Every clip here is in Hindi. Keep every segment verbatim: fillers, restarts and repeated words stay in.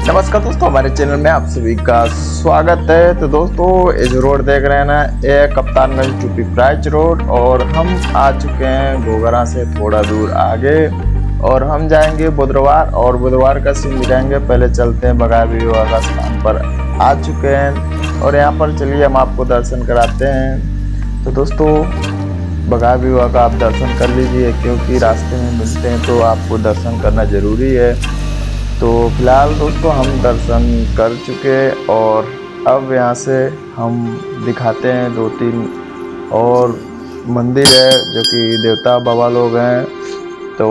नमस्कार दोस्तों, हमारे चैनल में आप सभी का स्वागत है। तो दोस्तों, ये जो रोड देख रहे हैं ना, ये कप्तानगंज टू पिपराइच रोड, और हम आ चुके हैं घोघरा से थोड़ा दूर आगे, और हम जाएंगे बुधवार और बुधवार का सीन दिखाएंगे। पहले चलते हैं बघा विवाह का स्थान पर आ चुके हैं, और यहाँ पर चलिए हम आपको दर्शन कराते हैं। तो दोस्तों, बघा विवाह का आप दर्शन कर लीजिए, क्योंकि रास्ते में मिलते हैं तो आपको दर्शन करना ज़रूरी है। तो फिलहाल दोस्तों, हम दर्शन कर चुके, और अब यहाँ से हम दिखाते हैं दो तीन और मंदिर है जो कि देवता बाबा लोग हैं। तो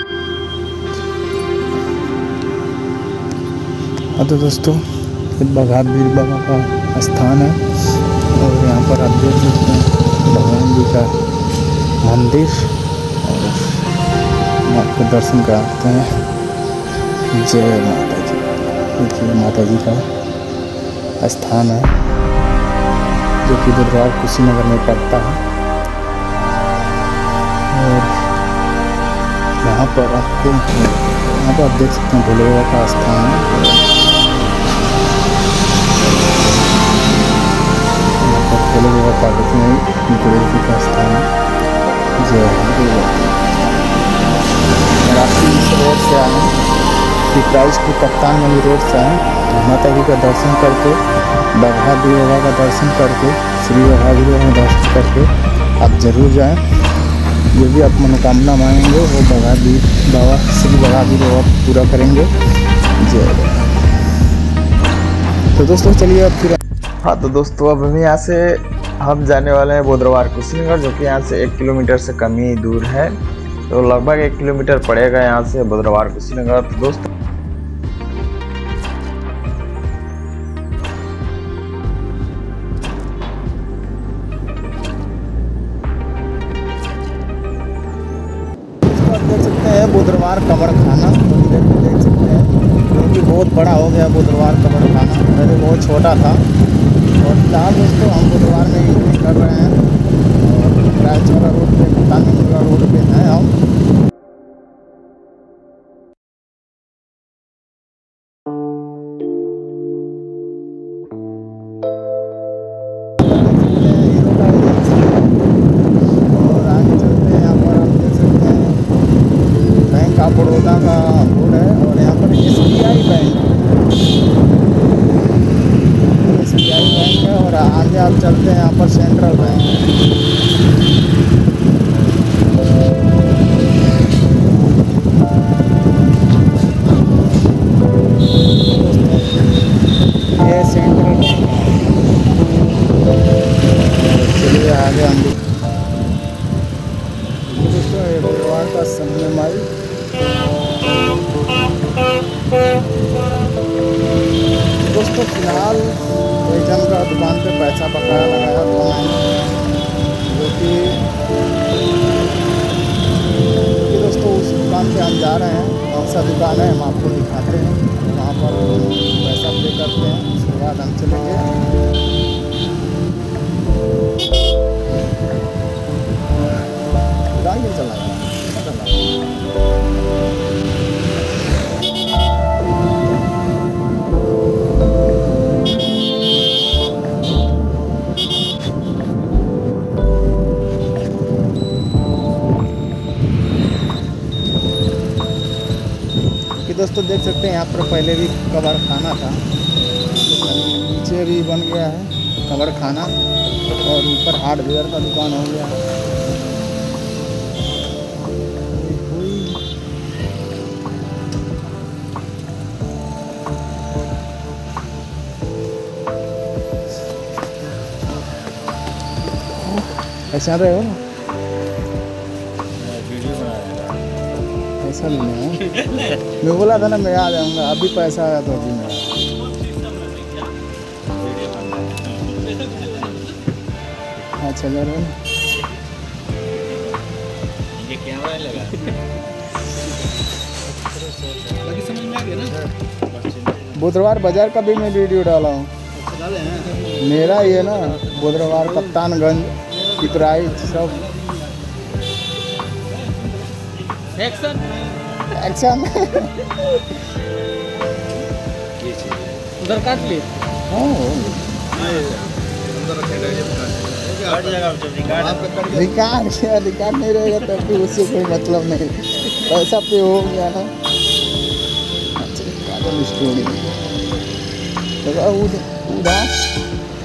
हाँ तो दोस्तों, बघा वीर बाबा का स्थान है, और यहाँ पर आप देख सकते हैं भगवान जी का मंदिर, और हम आपको दर्शन कराते हैं। जय माता जी। देखिए, माता जी का स्थान है जो कि बुधवार कुशीनगर में पड़ता है, और यहाँ पर आपको यहाँ पर आप देख सकते हैं भोले बाबा का स्थान है। यहाँ पर भोले बाबा पार्वती में गणेश जी का स्थान है। जय राष्ट्रीय इस रोड से आए पिपराइच टू कप्तानगंज रोड से आए, माता जी का दर्शन करके, बघा वीर बाबा का दर्शन करके, श्री बघा वीर बाबा का दर्शन करके आप जरूर जाएं। जो भी आप मनोकामना मांगेंगे वो बघा वीर बाबा श्री बघा वीर बाबा पूरा करेंगे। जय। तो दोस्तों चलिए अब फिर हाँ तो दोस्तों, अब हम यहाँ से हम जाने वाले हैं बुधवार कुशीनगर, जो कि यहाँ से एक किलोमीटर से कम ही दूर है। तो लगभग एक किलोमीटर पड़ेगा यहाँ से बुधवार कुशीनगर। तो दोस्तों, देख सकते हैं बुधवार कमर खाना, देख सकते हैं क्योंकि बहुत बड़ा हो गया बुधवार कमर खाना, पहले बहुत छोटा था। और फिलहाल दोस्तों हम बुधवार में एंट्री कर रहे हैं, और रायचौरा रोड पे कप्तानगंज रोड पे हैं हम। और आगे चलते हैं, यहाँ पर आप देख सकते हैं बैंक ऑफ बड़ौदा का रोड है, और यहाँ पर S B I bank S B I bank है, और आगे आप चलते हैं यहाँ पर सेंट्रल बैंक है। ये सेंट्रल बैंक है। चलिए आगे हम दोस्तों, ये बुधवार का समय माई दोस्तों, फिलहाल एक जन का दुकान पे पैसा बकाया लगाया था मैंने, जो कि दोस्तों उस दुकान पे हम जा रहे हैं। कौन सा दुकान है हम आपको दिखाते हैं, वहाँ पर पैसा पे करते हैं, उसके बाद हम चलेंगे। गाड़ी चला चला कि दोस्तों देख सकते हैं यहाँ पर पहले भी कबाड़ खाना था, नीचे भी बन गया है कबाड़ खाना, और ऊपर हार्डवेयर का दुकान हो गया है। ऐसा रहे हो ऐसा नहीं है। मैं बोला था ना मैं आ जाऊंगा, अभी पैसा आया तो अभी मैं हाँ चल रहे ये कैमरा लगा समझ में आ गया ना। बुधवार बाजार का भी मैं वीडियो डाला हूँ, मेरा ये ना बुधवार कप्तानगंज पिपराइच सब एक्शन एक्शन उधर काट लिए हाँ हो रिकॉर्ड क्या रिकॉर्ड नहीं रहेगा तो फिर उससे कोई मतलब नहीं, पैसा पे हो गया ना। अच्छा काजल स्टोरी उधर उधर